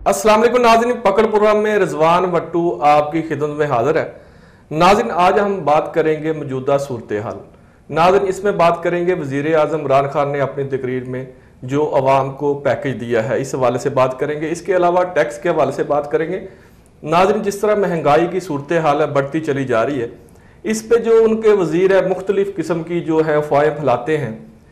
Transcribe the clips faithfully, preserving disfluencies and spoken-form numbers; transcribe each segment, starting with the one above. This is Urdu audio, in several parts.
अस्सलाम वालेकुम नाज़रीन, पकड़ प्रोग्राम में रिजवान वट्टू आपकी खिदमत में हाजिर है। नाज़रीन, आज हम बात करेंगे मौजूदा सूरत हाल। नाज़रीन, इसमें बात करेंगे वज़ीर आज़म इमरान खान ने अपनी तकरीर में जो अवाम को पैकेज दिया है, इस हवाले से बात करेंगे। इसके अलावा टैक्स के हवाले से बात करेंगे। नाज़रीन, जिस तरह महंगाई की सूरत हाल है बढ़ती चली जा रही है, इस पे जो उनके वज़ीर है मुख्तलिफ किस्म की जो है अफवाहें फैलाते हैं,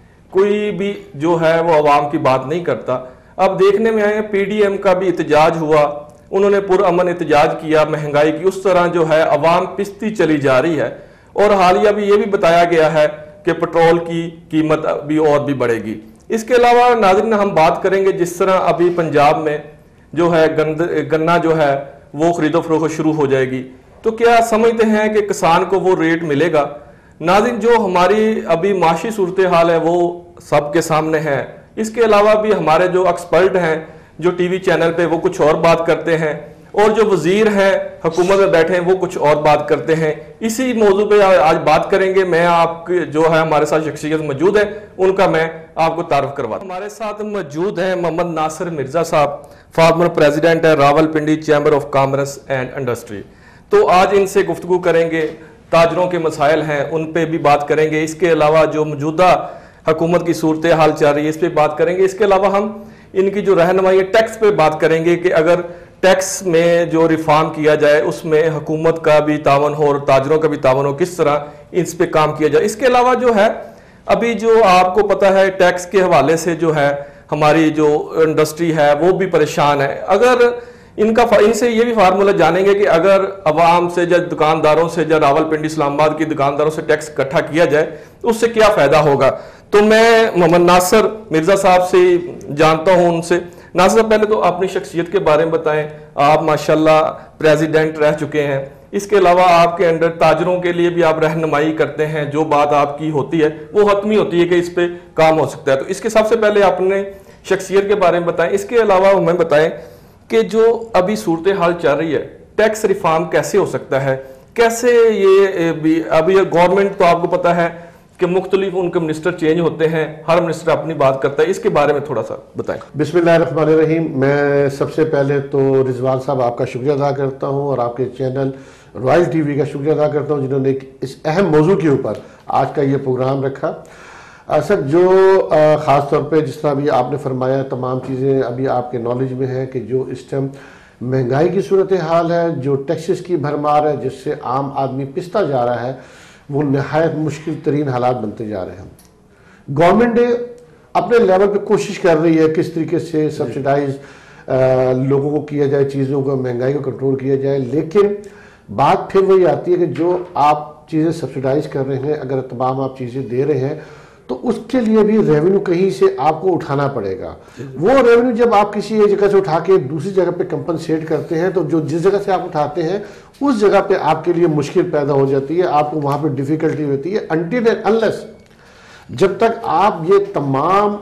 कोई भी जो है वो अवाम की बात नहीं करता। अब देखने में आए पी डी एम का भी एहतजाज हुआ, उन्होंने पुरअमन एहतजाज किया। महंगाई की उस तरह जो है अवाम पिसती चली जा रही है और हालिया भी ये भी बताया गया है कि पेट्रोल की कीमत अभी और भी बढ़ेगी। इसके अलावा नाज़रीन हम बात करेंगे जिस तरह अभी पंजाब में जो है गंद गन्ना जो है वो खरीदो फरोख्त शुरू हो जाएगी, तो क्या समझते हैं कि किसान को वो रेट मिलेगा? नाज़रीन, जो हमारी अभी माशी सूरत हाल है वो सबके सामने है। इसके अलावा भी हमारे जो एक्सपर्ट हैं जो टीवी चैनल पे वो कुछ और बात करते हैं और जो वजीर हैं हुकूमत में बैठे हैं वो कुछ और बात करते हैं। इसी मौजू पे आज बात करेंगे। मैं आपके जो है हमारे साथ शख्सियत मौजूद है उनका मैं आपको तारुफ करवा। हमारे साथ मौजूद हैं मोहम्मद नासिर मिर्जा साहब, फॉर्मर प्रेसिडेंट है Rawalpindi chamber of commerce and industry. तो आज इनसे गुफ्तगू करेंगे, ताजरों के मसाइल हैं उन पे भी बात करेंगे। इसके अलावा जो मौजूदा हुकूमत की सूरत हाल चल रही है इस पे बात करेंगे। इसके अलावा हम इनकी जो रहनुमाई है टैक्स पे बात करेंगे कि अगर टैक्स में जो रिफॉर्म किया जाए उसमें हुकूमत का भी तावन हो और ताजरों का भी तावन हो, किस तरह इस पे काम किया जाए। इसके अलावा जो है अभी जो आपको पता है टैक्स के हवाले से जो है हमारी जो इंडस्ट्री है वो भी परेशान है। अगर इनका इनसे ये भी फार्मूला जानेंगे कि अगर अवाम से या दुकानदारों से या रावलपिंडी इस्लामाबाद की दुकानदारों से टैक्स इकट्ठा किया जाए तो उससे क्या फायदा होगा। तो मैं मोहम्मद नासिर मिर्जा साहब से जानता हूं उनसे। नासिर साहब, पहले तो अपनी शख्सियत के बारे में बताएं। आप माशाल्लाह प्रेसिडेंट रह चुके हैं, इसके अलावा आपके अंडर ताजरों के लिए भी आप रहनुमाई करते हैं। जो बात आपकी होती है वो हतमी होती है कि इस पे काम हो सकता है। तो इसके सबसे पहले अपने शख्सियत के बारे में बताएं। इसके अलावा हमें बताएं कि जो अभी सूरत हाल चल रही है टैक्स रिफॉर्म कैसे हो सकता है, कैसे ये भी अभी गवर्नमेंट तो आपको पता है कि मुख्तलिफ उनके मिनिस्टर चेंज होते हैं, हर मिनिस्टर अपनी बात करता है, इसके बारे में थोड़ा सा बताएं। बिस्मिल्लाहिर्रहमानिर्रहीम। मैं सबसे पहले तो रिजवान साहब आपका शुक्रिया अदा करता हूं और आपके चैनल रॉयल टीवी का शुक्रिया अदा करता हूं जिन्होंने इस अहम मौजू के ऊपर आज का ये प्रोग्राम रखा। सर, जो ख़ास तौर पे जिस तरह अभी आपने फरमाया तमाम चीज़ें अभी आपके नॉलेज में है कि जो इस टाइम महंगाई की सूरत हाल है, जो टैक्सेस की भरमार है जिससे आम आदमी पिसता जा रहा है, वो नहायत मुश्किल तरीन हालात बनते जा रहे हैं। गवर्नमेंट अपने लेवल पे कोशिश कर रही है किस तरीके से सब्सिडाइज लोगों को किया जाए, चीज़ों को, महंगाई को कंट्रोल किया जाए, लेकिन बात फिर वही आती है कि जो आप चीज़ें सब्सिडाइज कर रहे हैं, अगर तमाम आप चीज़ें दे रहे हैं तो उसके लिए भी रेवेन्यू कहीं से आपको उठाना पड़ेगा। वो रेवेन्यू जब आप किसी एक जगह से उठा के दूसरी जगह पे कंपनसेट करते हैं तो जो जिस जगह से आप उठाते हैं उस जगह पे आपके लिए मुश्किल पैदा हो जाती है, आपको वहां पे डिफिकल्टी होती है। अनटिल एंड अनलेस जब तक आप ये तमाम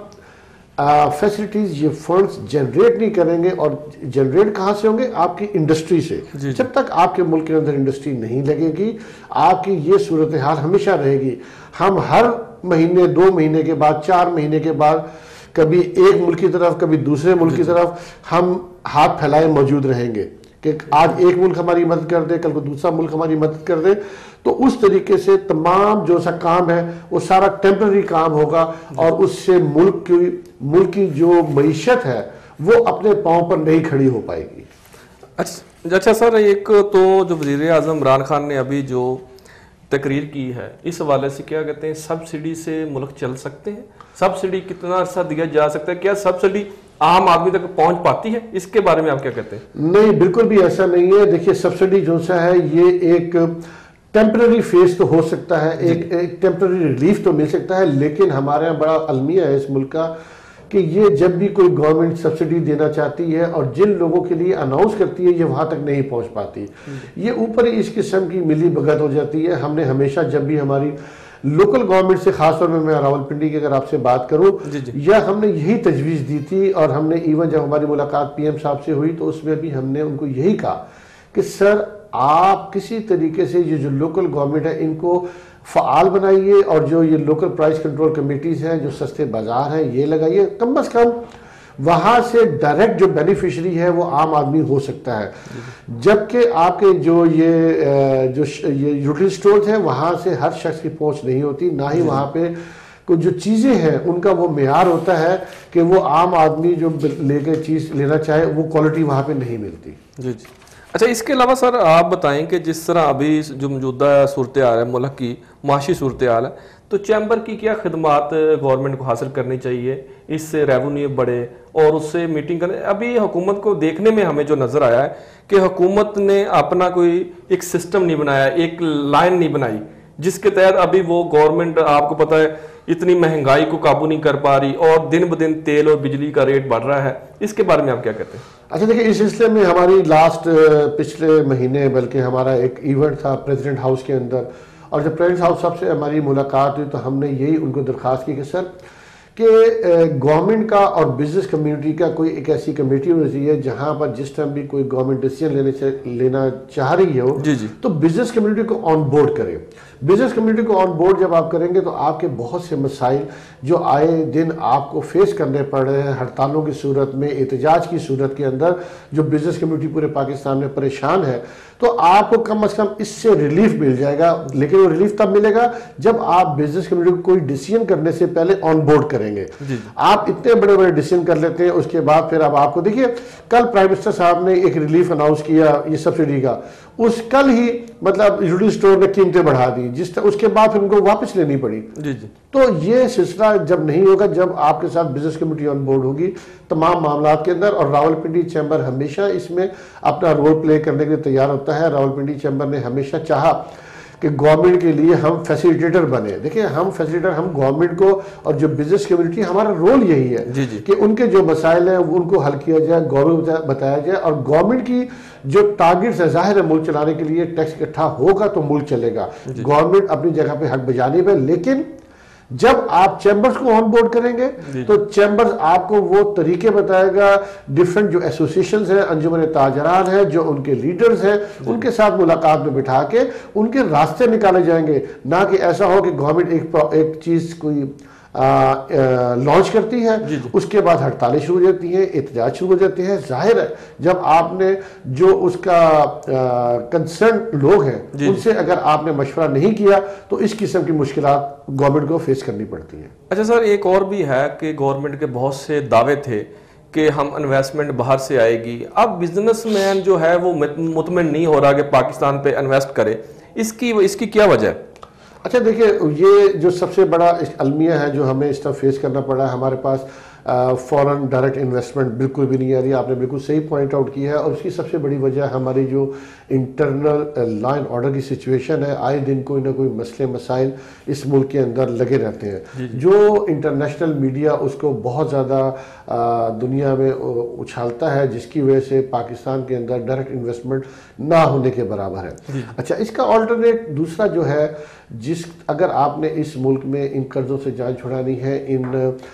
फैसिलिटीज ये फंड्स जनरेट नहीं करेंगे, और जनरेट कहाँ से होंगे? आपकी इंडस्ट्री से। जब तक आपके मुल्क के अंदर इंडस्ट्री नहीं लगेगी आपकी ये सूरत हाल हमेशा रहेगी। हम हर महीने, दो महीने के बाद, चार महीने के बाद कभी एक मुल्क की तरफ कभी दूसरे मुल्क की तरफ हम हाथ फैलाए मौजूद रहेंगे कि आज एक मुल्क हमारी मदद कर दे, कल को दूसरा मुल्क हमारी मदद कर दे। तो उस तरीके से तमाम जो सा काम है वो सारा टेम्पररी काम होगा और उससे मुल्क की मुल्क की जो मईशत है वो अपने पांव पर नहीं खड़ी हो पाएगी। अच्छा अच्छा सर, एक तो जो वज़ीर आज़म इमरान खान ने अभी जो तकरीर की है इस हवाले से क्या कहते हैं, सब्सिडी से मुल्क चल सकते हैं? सब्सिडी कितना अर्सा दिया जा सकता है? क्या सब्सिडी आम आदमी तक पहुंच पाती है? इसके बारे में आप क्या कहते हैं? नहीं, बिल्कुल भी ऐसा नहीं है। देखिए, सब्सिडी जो सा है ये एक टेम्पररी फेज तो हो सकता है, एक, एक टेम्पररी रिलीफ तो मिल सकता है, लेकिन हमारे यहाँ बड़ा अलमिया है इस मुल्क का कि ये जब भी कोई गवर्नमेंट सब्सिडी देना चाहती है और जिन लोगों के लिए अनाउंस करती है ये वहां तक नहीं पहुंच पाती। ये ऊपर इस किस्म की मिली भगत हो जाती है। हमने हमेशा जब भी हमारी लोकल गवर्नमेंट से, खासतौर में मैं रावलपिंडी की अगर आपसे बात करूं, या हमने यही तजवीज़ दी थी और हमने इवन जब हमारी मुलाकात पीएम साहब से हुई तो उसमें भी हमने उनको यही कहा कि सर आप किसी तरीके से ये जो लोकल गवर्नमेंट है इनको फ़ाल बनाइए और जो ये लोकल प्राइस कंट्रोल कमेटीज़ हैं, जो सस्ते बाज़ार हैं, ये लगाइए। कम अज़ कम وہاں سے ڈائریکٹ جو بینیفیشری ہے وہ عام آدمی ہو سکتا ہے، جبکہ آپ کے جو یہ جو یوٹیلیٹی اسٹورز ہیں وہاں سے ہر شخص کی پہنچ نہیں ہوتی، نہ ہی وہاں پہ کچھ جو چیزیں ہیں ان کا وہ معیار ہوتا ہے کہ وہ عام آدمی جو لے کے چیز لینا چاہے وہ کوالٹی وہاں پہ نہیں ملتی۔ جی جی اچھا، اس کے علاوہ سر آپ بتائیں کہ جس طرح ابھی جو موجودہ صورتحال ہے، ملک کی معاشی صورتحال ہے، تو چیمبر کی کیا خدمات گورنمنٹ کو حاصل کرنی چاہیے، اس سے ریونیو بڑھے اور اس سے میٹنگ کرنے؟ ابھی حکومت کو دیکھنے میں ہمیں جو نظر آیا ہے کہ حکومت نے اپنا کوئی ایک سسٹم نہیں بنایا، ایک لائن نہیں بنائی جس کے تحت ابھی وہ گورنمنٹ آپ کو پتہ ہے اتنی مہنگائی کو قابو نہیں کر پا رہی اور دن بدن تیل اور بجلی کا ریٹ بڑھ رہا ہے، اس کے بارے میں آپ کیا کہتے ہیں؟ اچھا دیکھیں، اس سلسلے میں ہماری لاسٹ پچھلے مہینے بلکہ ہمارا ایک ایونٹ تھا پریزیڈنٹ ہاؤس کے اندر، اور جب پریزیڈنٹ ہاؤس صاحب سے ہماری ملاقات ہوئی تو ہم نے یہی ان کو درخواست کی کہ سر کہ گورنمنٹ کا اور بزنس کمیونٹی کا کوئی ایک ایسی کمیٹی ہونی چاہیے جہاں پر جس ٹائم بھی کوئی گورنمنٹ ڈیسیجن لینے لینا چاہ رہی ہو جی جی تو بزنس کمیونٹی کو آن بورڈ کرے۔ بزنس کمیونٹی کو آن بورڈ جب آپ کریں گے تو آپ کے بہت سے مسائل جو آئے دن آپ کو فیس کرنے پڑ رہے ہیں ہڑتالوں کی صورت میں، احتجاج کی صورت کے اندر، جو بزنس کمیونٹی پورے پاکستان میں پریشان ہے، تو آپ کو کم از کم اس سے ریلیف مل جائے گا۔ لیکن وہ ریلیف تب ملے گا جب آپ بزنس کمیونٹی کو کوئی ڈیسیجن کرنے سے پہلے آن بورڈ کریں گے۔ آپ اتنے بڑے بڑے ڈیسیجن کر لیتے ہیں، اس کے بعد پھر اب آپ کو دیکھیے کل پرائم منسٹر صاحب نے ایک ریلیف اناؤنس کیا یہ سبسڈی کا، اس کل ہی مطلب یوٹیلیٹی اسٹور نے قیمتیں بڑھا دی، جس اس کے بعد پھر ان کو واپس لینی پڑی۔ جی جی تو یہ سلسلہ جب نہیں ہوگا، جب آپ کے ساتھ بزنس کمیونٹی آن بورڈ ہوگی تمام معاملات کے اندر، اور راولپنڈی چیمبر ہمیشہ اس میں اپنا رول پلے کرنے کے لیے تیار ہوتا ہے۔ راولپنڈی چیمبر نے ہمیشہ چاہا کہ گورنمنٹ کے لیے ہم فیسیلیٹیٹر بنے۔ دیکھیں ہم فیسیلیٹیٹر، ہم گورنمنٹ کو اور جو بزنس کمیونٹی، ہمارا رول یہی ہے جی جی کہ ان کے جو مسائل ہیں ان کو حل کیا جائے، گورنمنٹ بتایا جائے، اور گورنمنٹ کی جو ٹارگیٹس ہے، ظاہر ہے ملک چلانے کے لیے ٹیکس اکٹھا ہوگا تو ملک چلے گا، گورنمنٹ اپنی جگہ پہ حق بجانب ہے، لیکن جب آپ چیمبرز کو آن بورڈ کریں گے تو چیمبرز آپ کو وہ طریقے بتائے گا، ڈیفرنٹ جو ایسوسیشنز ہیں، انجمن تاجران ہیں، جو ان کے لیڈرز ہیں، ان کے ساتھ ملاقات میں بٹھا کے ان کے راستے نکالے جائیں گے، نہ کہ ایسا ہو کہ گورنمنٹ ایک ایک چیز کوئی لانچ کرتی ہے، اس کے بعد ہڑتالیں شروع ہو جاتی ہیں، احتجاج شروع ہو جاتے ہیں۔ ظاہر ہے جب آپ نے جو اس کا کنسرن لوگ ہیں ان سے اگر آپ نے مشورہ نہیں کیا تو اس قسم کی مشکلات گورنمنٹ کو فیس کرنی پڑتی ہیں۔ اچھا سر، ایک اور بھی ہے کہ گورنمنٹ کے بہت سے دعوے تھے کہ ہم انویسٹمنٹ باہر سے آئے گی، اب بزنس مین جو ہے وہ مطمئن نہیں ہو رہا کہ پاکستان پہ انویسٹ کرے، اس کی اس کی کیا وجہ ہے؟ اچھا دیکھیں، یہ جو سب سے بڑا المیہ ہے جو ہمیں اس طرح فیس کرنا پڑا ہے، ہمارے پاس فورن ڈائریکٹ انویسٹمنٹ بالکل بھی نہیں آ رہی ہے۔ آپ نے بالکل صحیح پوائنٹ آؤٹ کیا ہے، اور اس کی سب سے بڑی وجہ ہماری جو انٹرنل لا اینڈ آرڈر کی سچویشن ہے، آئے دن کوئی نہ کوئی مسئلے مسائل اس ملک کے اندر لگے رہتے ہیں، جو انٹرنیشنل میڈیا اس کو بہت زیادہ دنیا میں اچھالتا ہے، جس کی وجہ سے پاکستان کے اندر ڈائریکٹ انویسٹمنٹ نہ ہونے کے برابر ہے۔ اچھا، اس کا آلٹرنیٹ دوسرا جو ہے، جس اگر آپ نے اس ملک میں ان قرضوں سے جان چھڑانی ہے، ان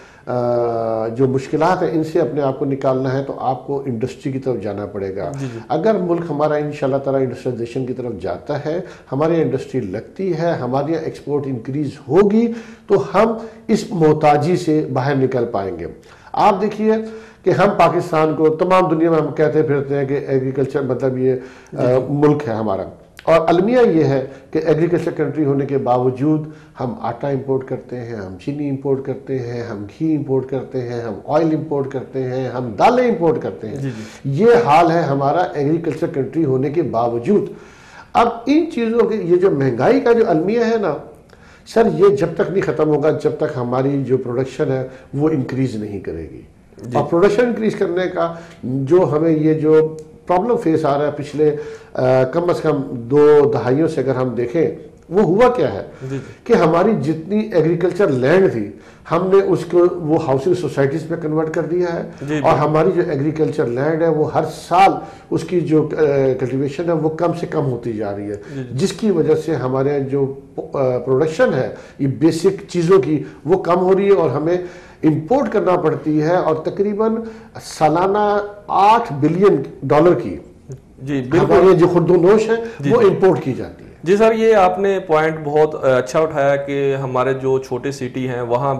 جو مشکلات ہیں ان سے اپنے آپ کو نکالنا ہے، تو آپ کو انڈسٹری کی طرف جانا پڑے گا۔ اگر ملک ہمارا انشاءاللہ تعالیٰ انڈسٹریلائزیشن کی طرف جاتا ہے، ہماری انڈسٹری لگتی ہے، ہماری ایکسپورٹ انکریز ہوگی، تو ہم اس محتاجی سے باہر نکل پائیں گے۔ آپ دیکھیے کہ ہم پاکستان کو تمام دنیا میں ہم کہتے پھرتے ہیں کہ ایگریکلچر مطلب یہ ملک ہے ہمارا، اور المیہ یہ ہے کہ ایگریکلچر کنٹری ہونے کے باوجود ہم آٹا امپورٹ کرتے ہیں، ہم چینی امپورٹ کرتے ہیں، ہم گھی امپورٹ کرتے ہیں، ہم آئل امپورٹ کرتے ہیں، ہم دالیں امپورٹ کرتے ہیں۔ یہ حال ہے ہمارا ایگریکلچر کنٹری ہونے کے باوجود۔ اب ان چیزوں کے یہ جو مہنگائی کا جو المیہ ہے نا سر، یہ جب تک نہیں ختم ہوگا جب تک ہماری جو پروڈکشن ہے وہ انکریز نہیں کرے گی، اور پروڈکشن انکریز کرنے کا جو ہمیں یہ جو پرابلم فیس آ رہا ہے پچھلے کم از کم دو دہائیوں سے اگر ہم دیکھیں، وہ ہوا کیا ہے کہ ہماری جتنی ایگریکلچر لینڈ تھی ہم نے اس کو وہ ہاؤسنگ سوسائٹیز میں کنورٹ کر دیا ہے، اور ہماری جو ایگریکلچر لینڈ ہے وہ ہر سال اس کی جو کلٹیویشن ہے وہ کم سے کم ہوتی جا رہی ہے، جس کی وجہ سے ہمارے جو پروڈکشن ہے یہ بیسک چیزوں کی وہ کم ہو رہی ہے، اور ہمیں امپورٹ کرنا پڑتی ہے، اور تقریباً سالانہ آٹھ بلین ڈالر کی جی ہمارے جو خردونوش ہے وہ امپورٹ کی جاتی ہے۔ جی سر، یہ آپ نے پوائنٹ بہت اچھا اٹھایا کہ ہمارے جو چھوٹے سٹی ہیں وہاں بھی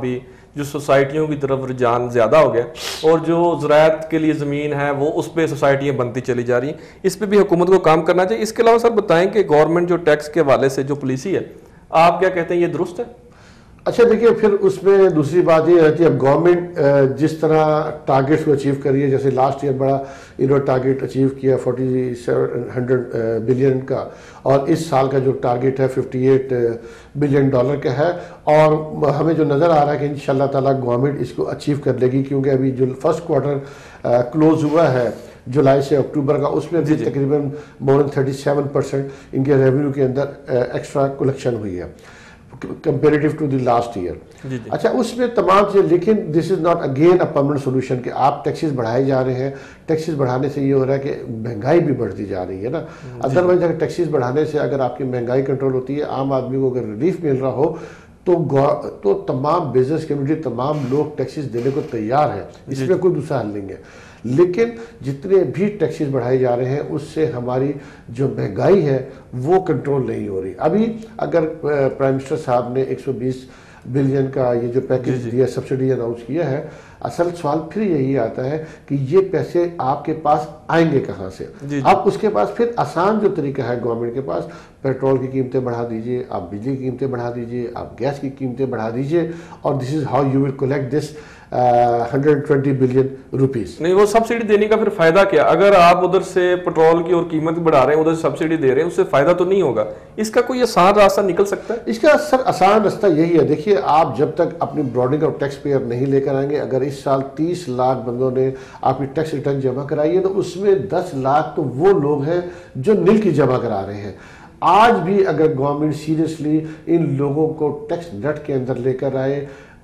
جو سوسائٹیوں کی طرف رجحان زیادہ ہو گیا اور جو زراعت کے لیے زمین ہے وہ اس پہ سوسائٹیاں بنتی چلی جا رہی ہیں. اس پہ بھی حکومت کو کام کرنا چاہیے. اس کے علاوہ سر بتائیں کہ گورنمنٹ جو ٹیکس کے حوالے سے جو پالیسی ہے آپ کیا کہتے ہیں یہ درست ہے؟ اچھا دیکھیے پھر اس میں دوسری بات یہ رہتی ہے اب گورنمنٹ جس طرح ٹارگیٹس کو اچیو کر رہی ہے, جیسے لاسٹ ایئر بڑا انہوں نے ٹارگیٹ اچیو کیا فورٹی سیون ہنڈریڈ بلین کا, اور اس سال کا جو ٹارگیٹ ہے ففٹی ایٹ بلین ڈالر کا ہے, اور ہمیں جو نظر آ رہا ہے کہ انشاءاللہ تعالیٰ گورنمنٹ اس کو اچیو کر لے گی, کیونکہ ابھی جو فرسٹ کوارٹر کلوز ہوا ہے جولائی سے اکتوبر کا, اس میں بھی تقریباً more than thirty seven percent ان کے ریونیو کے اندر ایکسٹرا کلیکشن ہوئی ہے comparative to the last year. اچھا اس میں تمام چیز, لیکن this is not again a permanent solution کہ آپ ٹیکسز بڑھائے جا رہے ہیں. ٹیکسز بڑھانے سے یہ ہو رہا ہے کہ مہنگائی بھی بڑھتی جا رہی ہے نا. ادروائز اگر ٹیکسز بڑھانے سے اگر آپ کی مہنگائی کنٹرول ہوتی ہے, عام آدمی کو اگر ریلیف مل رہا ہو تو تو تمام بزنس کمیونٹی, تمام لوگ ٹیکسز دینے کو تیار ہیں, اس میں کوئی دوسرا حل نہیں ہے. لیکن جتنے بھی ٹیکسز بڑھائے جا رہے ہیں اس سے ہماری جو مہنگائی ہے وہ کنٹرول نہیں ہو رہی. ابھی اگر پرائم منسٹر صاحب نے ایک سو بیس بلین کا یہ جو پیکج دیا, سبسڈی اناؤنس کیا ہے, اصل سوال پھر یہی آتا ہے کہ یہ پیسے آپ کے پاس آئیں گے کہاں سے. اب اس کے پاس پھر آسان جو طریقہ ہے گورنمنٹ کے پاس, پیٹرول کی قیمتیں بڑھا دیجئے, آپ بجلی کی قیمتیں بڑھا دیجئے, آپ گیس کی قیمتیں بڑھا دیجئے, اور this is how you will collect this hundred twenty billion rupees. نہیں, وہ سبسڈی دینے کا پھر فائدہ کیا؟ اگر آپ ادھر سے پیٹرول کی اور قیمت بڑھا رہے ہیں, ادھر سے سبسڈی دے رہے ہیں, اس سے فائدہ تو نہیں ہوگا. اس کا کوئی آسان راستہ نکل سکتا ہے؟ اس کا سر آسان راستہ یہی ہے. دیکھیے آپ جب تک اپنی براڈنگ اور ٹیکس پیئر نہیں لے کر آئیں گے, اگر اس سال تیس لاکھ بندوں نے آپ کی ٹیکس ریٹرن جمع کرائی ہے تو اس میں دس لاکھ تو وہ لوگ ہیں جو نل کی جمع کرا رہے ہیں. آج بھی اگر گورنمنٹ سیریسلی ان لوگوں کو ٹیکس نیٹ کے اندر لے کر آئے,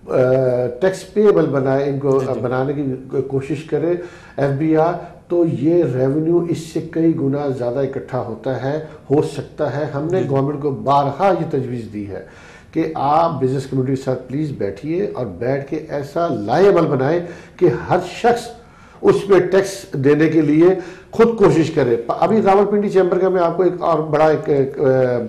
ٹیکس پیبل بنائے, ان کو بنانے کی کوشش کرے ایف بی آر, تو یہ ریونیو اس سے کئی گنا زیادہ اکٹھا ہوتا ہے, ہو سکتا ہے. ہم نے گورنمنٹ کو بارہا یہ تجویز دی ہے کہ آپ بزنس کمیونٹی کے ساتھ پلیز بیٹھیے اور بیٹھ کے ایسا لائے عمل بنائیں کہ ہر شخص اس پہ ٹیکس دینے کے لیے خود کوشش کرے. ابھی راولپنڈی چیمبر کا میں آپ کو ایک اور بڑا ایک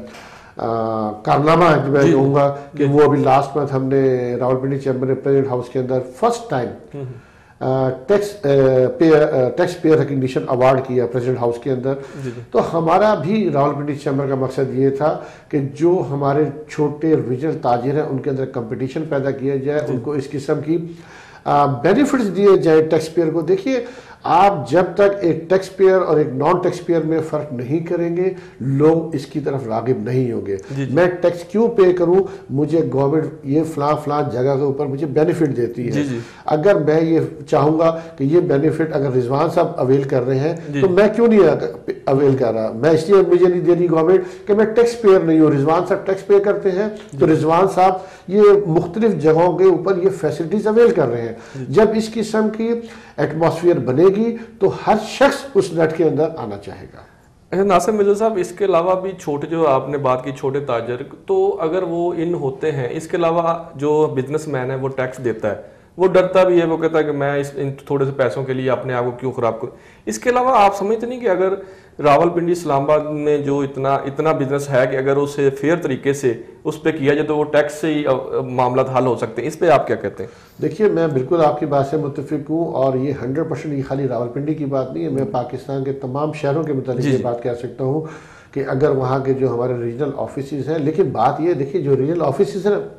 کارنامہ میں کہوں گا کہ وہ ابھی لاسٹ منتھ ہم نے راولپنڈی چیمبر پریزیڈنٹ ہاؤس کے اندر first time tax tax payer recognition award کیا پریزیڈنٹ ہاؤس کے اندر. تو ہمارا بھی راولپنڈی چیمبر کا مقصد یہ تھا کہ جو ہمارے چھوٹے ریجنل تاجر ہیں ان کے اندر کمپٹیشن پیدا کیا جائے, ان کو اس قسم کی بینیفٹس دیے جائیں ٹیکس پیئر کو. دیکھیے آپ جب تک ایک ٹیکس پیئر اور ایک نان ٹیکس پیئر میں فرق نہیں کریں گے, لوگ اس کی طرف راغب نہیں ہوں گے. میں ٹیکس کیوں پے کروں, مجھے گورنمنٹ یہ فلاں فلاں جگہ کے اوپر مجھے بینیفٹ دیتی ہے. اگر میں یہ چاہوں گا کہ یہ بینیفٹ اگر رضوان صاحب اویل کر رہے ہیں تو میں کیوں نہیں اویل کر رہا. میں اس لیے مجھے نہیں دے رہی گورنمنٹ کہ میں ٹیکس پیئر نہیں ہوں, رضوان صاحب ٹیکس پے کرتے ہیں تو رضوان صاحب یہ مختلف جگہوں کے اوپر یہ فیسلٹیز اویل کر رہے ہیں. جب اس قسم کی ایٹماسفیئر بنے گی تو ہر شخص اس نیٹ کے اندر آنا چاہے گا. ناصر مرزا صاحب, اس کے علاوہ بھی چھوٹے, جو آپ نے بات کی چھوٹے تاجر, تو اگر وہ ان ہوتے ہیں, اس کے علاوہ جو بزنس مین ہے وہ ٹیکس دیتا ہے, وہ ڈرتا بھی ہے, وہ کہتا ہے کہ میں اس ان تھوڑے سے پیسوں کے لیے اپنے آپ کو کیوں خراب کروں. اس کے علاوہ آپ سمجھتے نہیں کہ اگر راولپنڈی اسلام آباد میں جو اتنا اتنا بزنس ہے کہ اگر اسے فیئر طریقے سے اس پہ کیا جائے تو وہ ٹیکس سے ہی معاملات حل ہو سکتے ہیں, اس پہ آپ کیا کہتے ہیں؟ دیکھیے میں بالکل آپ کی بات سے متفق ہوں, اور یہ ہنڈریڈ پرسینٹ یہ خالی راولپنڈی کی بات نہیں ہے, میں پاکستان کے تمام شہروں کے متعلق یہ بات کہہ سکتا ہوں کہ اگر وہاں کے جو ہمارے ریجنل آفیسز ہیں, لیکن بات یہ دیکھیے جو ریجنل آفیسز ہیں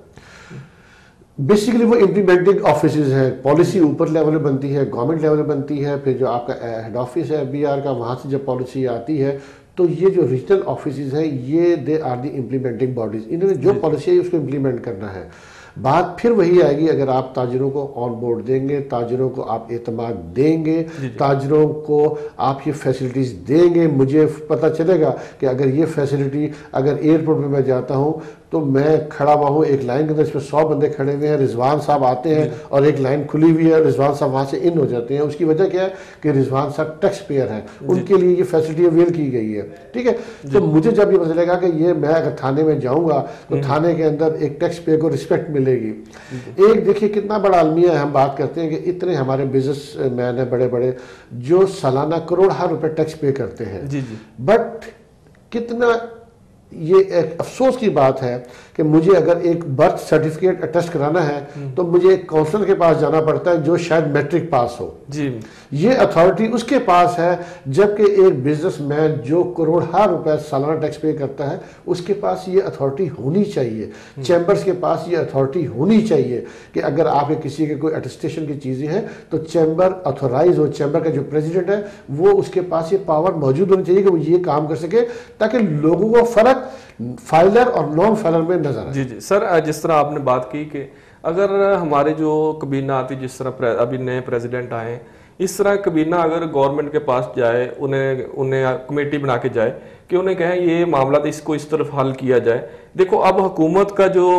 بیسیکلی وہ امپلیمنٹنگ آفیسز ہیں, پالیسی اوپر لیول میں بنتی ہے, گورنمنٹ لیول میں بنتی ہے, پھر جو آپ کا ہیڈ آفس ہے ایف بی آر کا, وہاں سے جب پالیسی آتی ہے تو یہ جو ریجنل آفیسز ہیں یہ they are the implementing bodies, انہوں نے جو پالیسی ہے اس کو امپلیمنٹ کرنا ہے. بات پھر وہی آئے گی اگر آپ تاجروں کو آن بورڈ دیں گے, تاجروں کو آپ اعتماد دیں گے, تاجروں کو آپ یہ فیسلٹیز دیں گے. مجھے پتہ چلے گا کہ اگر یہ فیسلٹی اگر ایئرپورٹ پہ میں جاتا ہوں تو میں کھڑا ہوا ہوں ایک لائن کے اندر, اس میں سو بندے کھڑے ہوئے ہیں, رضوان صاحب آتے ہیں اور ایک لائن کھلی ہوئی ہے, رضوان صاحب وہاں سے ان ہو جاتے ہیں. اس کی وجہ کیا ہے کہ رضوان صاحب ٹیکس پیئر ہیں, ان کے لیے یہ فیسلٹی اویل کی گئی ہے. ٹھیک ہے, تو مجھے جب یہ پتہ چلے گا کہ یہ میں اگر تھانے میں جاؤں گا تو تھانے کے اندر ایک ٹیکس پیئر کو رسپیکٹ ملے گی. ایک دیکھیے کتنا بڑا المیہ ہے, ہم بات کرتے ہیں کہ اتنے ہمارے بزنس مین ہیں بڑے بڑے جو سالانہ کروڑ ہر روپے ٹیکس پے کرتے ہیں, بٹ کتنا یہ ایک افسوس کی بات ہے کہ مجھے اگر ایک برتھ سرٹیفکیٹ اٹیسٹ کرانا ہے تو مجھے ایک کونسلر کے پاس جانا پڑتا ہے جو شاید میٹرک پاس ہو. جی یہ اتھارٹی اس کے پاس ہے، جبکہ ایک بزنس مین جو کروڑہ روپے سالانہ ٹیکس پے کرتا ہے اس کے پاس یہ اتھارٹی ہونی چاہیے. چیمبرز کے پاس یہ اتھارٹی ہونی چاہیے کہ اگر آپ کے کسی کے کوئی اٹیسٹیشن کی چیزیں ہیں تو چیمبر اتھورائز ہو، چیمبر کا جو پریزیڈنٹ ہے وہ اس کے پاس یہ پاور موجود ہونی چاہیے کہ وہ یہ کام کر سکے تاکہ لوگوں کو فرق فائلر اور نان فائلر میں نظر آئے. جی جی سر، جس طرح آپ نے بات کی کہ اگر ہمارے جو کابینہ آتی، جس طرح ابھی نئے پریزیڈنٹ آئے ہیں، اس طرح کابینہ اگر گورنمنٹ کے پاس جائے، انہیں انہیں کمیٹی بنا کے جائے کہ انہیں کہیں یہ معاملات اس کو اس طرف حل کیا جائے. دیکھو اب حکومت کا جو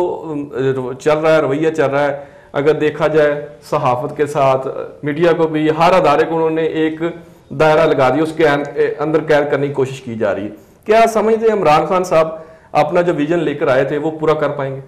چل رہا ہے، رویہ چل رہا ہے، اگر دیکھا جائے صحافت کے ساتھ میڈیا کو بھی، ہر ادارے کو انہوں نے ایک دائرہ لگا دیا، اس کے اندر قید کرنے کی کوشش کی جا رہی ہے. کیا سمجھتے ہیں عمران خان صاحب اپنا جو ویژن لے کر آئے تھے وہ پورا کر پائیں گے؟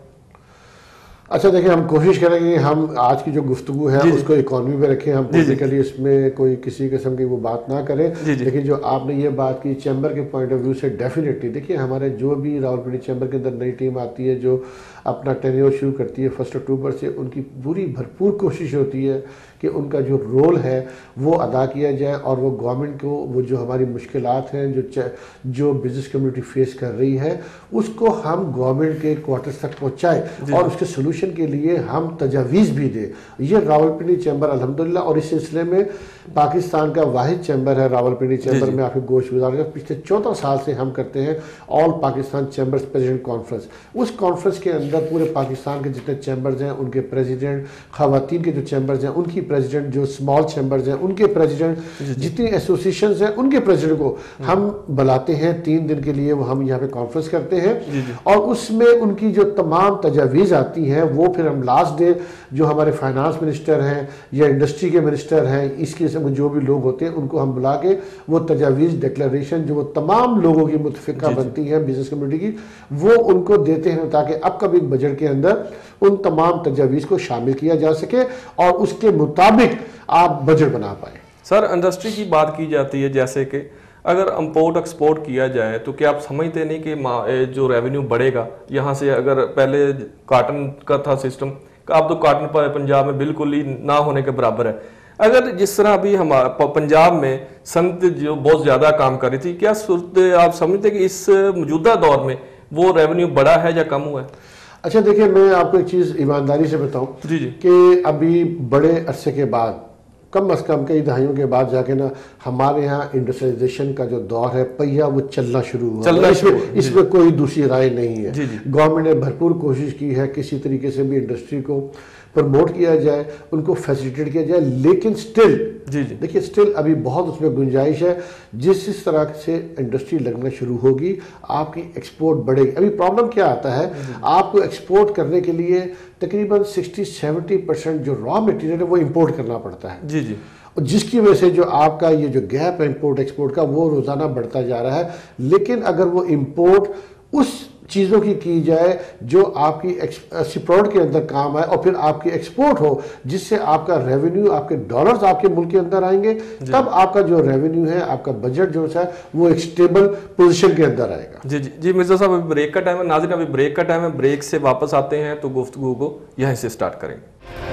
اچھا دیکھیں، ہم کوشش کریں گے ہم آج کی جو گفتگو ہے اس کو اکانومی پہ رکھیں، ہم پولیٹیکلی اس میں کوئی کسی قسم کی وہ بات نہ کریں. لیکن جو آپ نے یہ بات کی چیمبر کے پوائنٹ آف ویو سے، ڈیفینیٹلی دیکھیے ہمارے جو بھی راولپنڈی چیمبر کے اندر نئی ٹیم آتی ہے جو اپنا ٹینیور شروع کرتی ہے فرسٹ اکتوبر سے، ان کی پوری بھرپور کوشش ہوتی ہے کہ ان کا جو رول ہے وہ ادا کیا جائے اور وہ گورنمنٹ کو وہ جو ہماری مشکلات ہیں جو جو بزنس کمیونٹی فیس کر رہی ہے اس کو ہم گورنمنٹ کے کوارٹرز تک پہنچائیں اور اس کے سلوشن کے لیے ہم تجاویز بھی دیں. یہ راولپنڈی چیمبر الحمدللہ، اور اس سلسلے میں پاکستان کا واحد چیمبر ہے راولپنڈی چیمبر میں آپ کے گوشت گزار کا پچھلے چودہ سال سے ہم کرتے ہیں all Pakistan chambers president conference. اس کانفرنس کے اندر پورے پاکستان کے جتنے چیمبرز ہیں ان کے پریزیڈنٹ، خواتین کے جو چیمبرز ہیں ان کی پریزیڈنٹ، جو اسمال چیمبرز ہیں ان کے پریزیڈنٹ، جتنی ایسوسیشنز ہیں ان کے پریزیڈنٹ کو ہم بلاتے ہیں تین دن کے لیے، وہ ہم یہاں پہ کانفرنس کرتے ہیں اور اس میں ان کی جو تمام تجاویز آتی ہیں وہ پھر ہم لاسٹ ڈے جو ہمارے فائنانس منسٹر ہیں یا انڈسٹری کے منسٹر ہیں، اس کے جو بھی لوگ ہوتے ہیں ان کو ہم بلا کے وہ تجاویز ڈکلیریشن جو وہ تمام لوگوں کی متفقہ بنتی ہیں بزنس کمیونٹی کی، وہ ان کو دیتے ہیں تاکہ اب کبھی بجٹ کے اندر ان تمام تجاویز کو شامل کیا جا سکے اور اس کے مطابق آپ بجٹ بنا پائیں. سر انڈسٹری کی بات کی جاتی ہے، جیسے کہ اگر امپورٹ ایکسپورٹ کیا جائے تو کیا آپ سمجھتے نہیں کہ جو ریونیو بڑھے گا یہاں سے؟ اگر پہلے کاٹن کا تھا سسٹم، اب تو کاٹن پنجاب میں بالکل ہی نہ ہونے کے برابر ہے. اگر جس طرح ابھی ہمارا پنجاب میں صنعت جو بہت زیادہ کام کر رہی تھی، کیا صورت آپ سمجھتے کہ اس موجودہ دور میں وہ ریونیو بڑا ہے یا کم ہوا ہے؟ اچھا دیکھیں، میں آپ کو ایک چیز ایمانداری سے بتاؤں جی جی کہ ابھی بڑے عرصے کے بعد، کم از کم کئی دہائیوں کے بعد جا کے نا ہمارے ہاں انڈسٹریلائزیشن کا جو دور ہے پہیا وہ چلنا شروع ہوا. اس میں اس میں کوئی دوسری رائے نہیں ہے. گورنمنٹ نے بھرپور کوشش کی ہے کسی طریقے سے بھی انڈسٹری کو پروموٹ کیا جائے، ان کو فیسیلیٹیٹ کیا جائے، لیکن سٹل جی جی دیکھیے سٹل ابھی بہت اس میں گنجائش ہے. جس اس طرح سے انڈسٹری لگنا شروع ہوگی آپ کی ایکسپورٹ بڑھے گی. ابھی پرابلم کیا آتا ہے، آپ کو ایکسپورٹ کرنے کے لیے تقریباً سکسٹی سیونٹی پرسینٹ جو را مٹیریل ہے وہ امپورٹ کرنا پڑتا ہے. جی جی جس کی وجہ سے جو آپ کا یہ جو گیپ ہے امپورٹ ایکسپورٹ کا وہ روزانہ بڑھتا جا رہا ہے. لیکن اگر وہ امپورٹ اس چیزوں کی کی جائے جو آپ کی ایکسپورٹ کے اندر کام آئے اور پھر آپ کی ایکسپورٹ ہو جس سے آپ کا ریونیو، آپ کے ڈالرز آپ کے ملک کے اندر آئیں گے، تب آپ کا جو ریونیو ہے، آپ کا بجٹ جو ہے وہ ایک سٹیبل پوزیشن کے اندر آئے گا. جی جی جی مرزا صاحب، ابھی بریک کا ٹائم ہے. ناظرین ابھی بریک کا ٹائم ہے، بریک سے واپس آتے ہیں تو گفتگو کو یہیں سے سٹارٹ کریں گے.